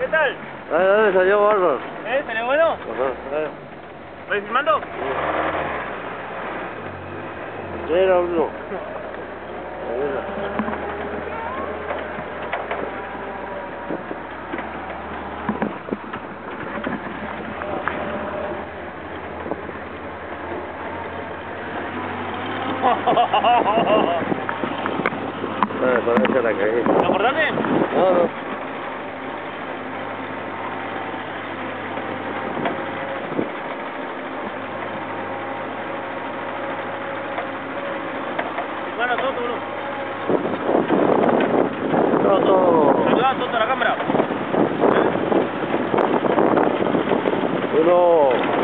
¿Qué tal? Dale, salió bárbaro. ¿Salió bueno? Ajá, dale. ¿Vais filmando? Sí, era uno. Parece la cagué. ¿Lo acordaste? No, no. Bueno, todo, uno. Todo. Saludá, Toto, a la cámara. Uno.